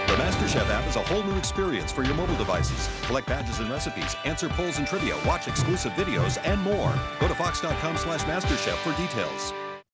The MasterChef app is a whole new experience for your mobile devices. Collect badges and recipes, answer polls and trivia, watch exclusive videos, and more. Go to fox.com/MasterChef for details.